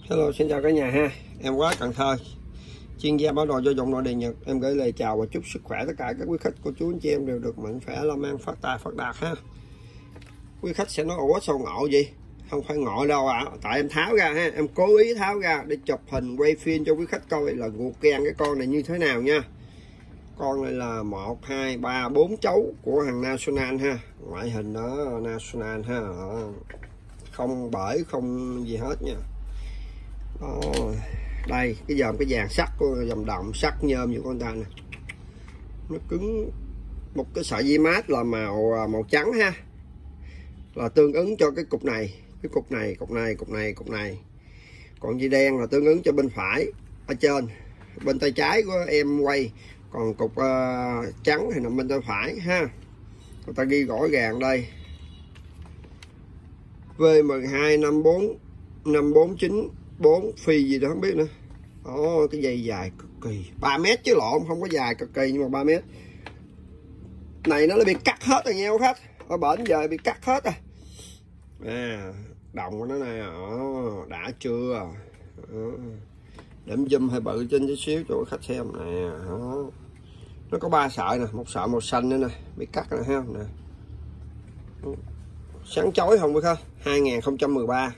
Hello, xin chào cả nhà ha. Em Quá Cần Thơ, chuyên gia báo đồ cho dụng nội địa Nhật. Em gửi lời chào và chúc sức khỏe tất cả các quý khách cô chú anh chị em đều được mạnh khỏe, làm ăn phát tài phát đạt ha. Quý khách sẽ nói ủa sao ngộ gì? Không phải ngộ đâu ạ. Tại em tháo ra ha, em cố ý tháo ra để chụp hình quay phim cho quý khách coi là guột gan cái con này như thế nào nha. Con này là 1, 2, 3, 4 cháu của hàng National ha. Ngoại hình đó National ha. Không bể không gì hết nha. Đó. Đây cái dòm cái vàng sắt của dòng đồng sắt nhôm như con ta nè, nó cứng. Một cái sợi dây mát là màu trắng ha, là tương ứng cho cái cục này, cái cục này. Còn dây đen là tương ứng cho bên phải ở trên, bên tay trái của em quay. Còn cục trắng thì nằm bên tay phải ha. Người ta ghi rõ ràng đây V12 54549 4 phi gì đó không biết nữa. Đó, cái dây dài cực kỳ 3 mét chứ lộn, không có dài cực kỳ nhưng mà 3 mét. Này nó bị cắt hết rồi nha khách. Ở bển giờ bị cắt hết rồi. Đồng của nó này đã chưa. Điểm zoom hơi bự trên chút xíu cho khách xem nè. Nó có 3 sợi nè, một sợi màu xanh nữa nè, bị cắt nè ha nè. Sáng chói không phải không? 2013.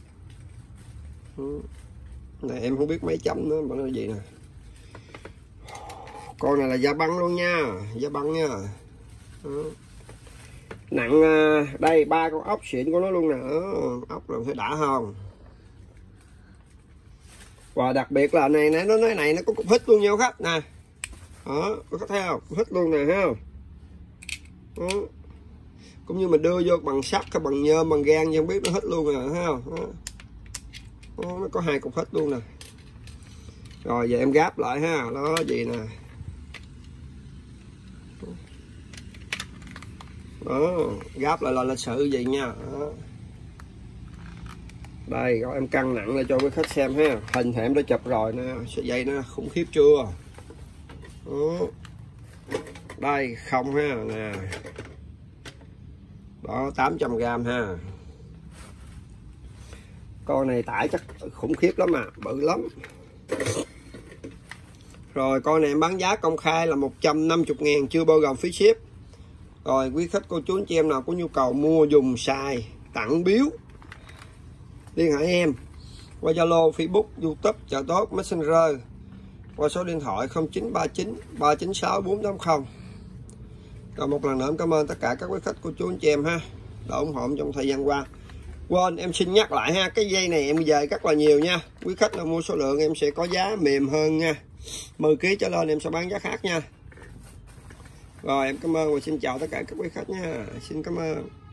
Này em không biết mấy chấm nữa mà nó gì nè. Con này là da băng luôn nha, da băng nha. Nặng đây 3 con ốc xịn của nó luôn nè. Ốc là phải đã không. Và đặc biệt là này nó nói này nó có cục hít luôn nha khách nè. Đó, có thấy không? Hít luôn nè ha. Cũng như mình đưa vô bằng sắt hay bằng nhôm bằng gan không biết nó hít luôn nè, thấy không? Nó có 2 cục hít luôn nè. Rồi giờ em gáp lại ha, đó gì nè. Đó, gáp lại là lịch sự gì nha. Đó. Đây, rồi em cân nặng lại cho quý khách xem ha. Hình thì em đã chụp rồi nè, sợi dây nó khủng khiếp chưa. Đó. Đây không ha nè. Đó 800g ha. Con này tải chắc khủng khiếp lắm mà, bự lắm. Rồi con này em bán giá công khai là 150.000 chưa bao gồm phí ship. Rồi quý khách cô chú anh chị em nào có nhu cầu mua dùng xài tặng biếu liên hệ em qua Zalo, Facebook, YouTube, Chợ Tốt, Messenger, qua số điện thoại 0939 396 480. Rồi một lần nữa em cảm ơn tất cả các quý khách cô chú anh chị em ha đã ủng hộ trong thời gian qua. Quên em xin nhắc lại ha, cái dây này em về rất là nhiều nha. Quý khách nào mua số lượng em sẽ có giá mềm hơn nha. 10 kg trở lên em sẽ bán giá khác nha. Rồi em cảm ơn và xin chào tất cả các quý khách nha. Xin cảm ơn.